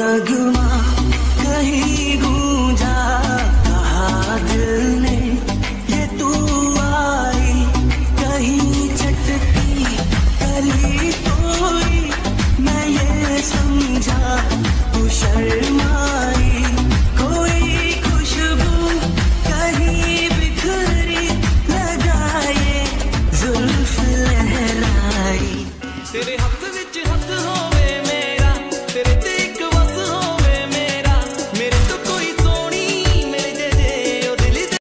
नगमा कहीं गूंजा, कहा दिल ने ये तू आई, कहीं चटकी कली तोड़ी, मैं ये समझा तू शर्माई, कोई खुशबू कहीं बिखरी, लगाए जुल्फ लहराई तेरे हम